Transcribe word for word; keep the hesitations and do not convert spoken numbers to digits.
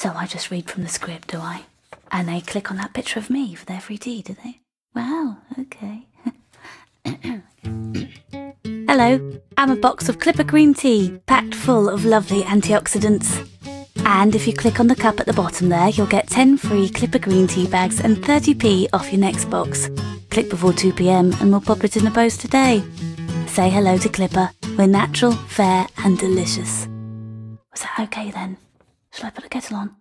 So I just read from the script, do I? And they click on that picture of me for their free tea, do they? Wow, okay. Hello, I'm a box of Clipper green tea, packed full of lovely antioxidants. And if you click on the cup at the bottom there, you'll get ten free Clipper green tea bags and thirty p off your next box. Click before two p m and we'll pop it in the post today. Say hello to Clipper. We're natural, fair and delicious. Was that okay then? Shall I put the kettle on?